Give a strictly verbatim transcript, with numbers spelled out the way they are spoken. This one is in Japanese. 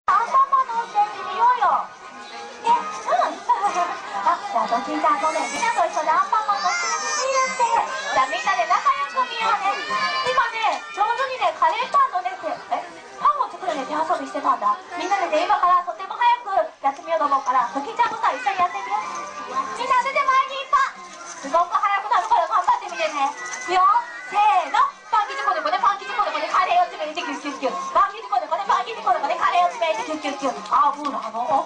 アンパンマンの温泉行ってみようよ。ね、うん。あ、じゃあドキンちゃんとね、みんなと一緒にアンパンマンの温泉にいるって。じゃあみんなで仲良く見ようね。今ね、上手にね、カレーパンのね、え、パンを作るね、手遊びしてたんだ。みんなでね、今からとても早くやってみようと思うから、ドキンちゃんもさ、一緒にやってみよう。みんな出て前にパン。すごく早くなるから頑張ってみてね。いくよ、せーの。パン生地こねこね、パン生地こねこね、カレーを詰めてキュッキュッキュッ。パン生地こねこね、パン生地こねこね、カレーを詰めてキュッキュッキュッ。あぶなの。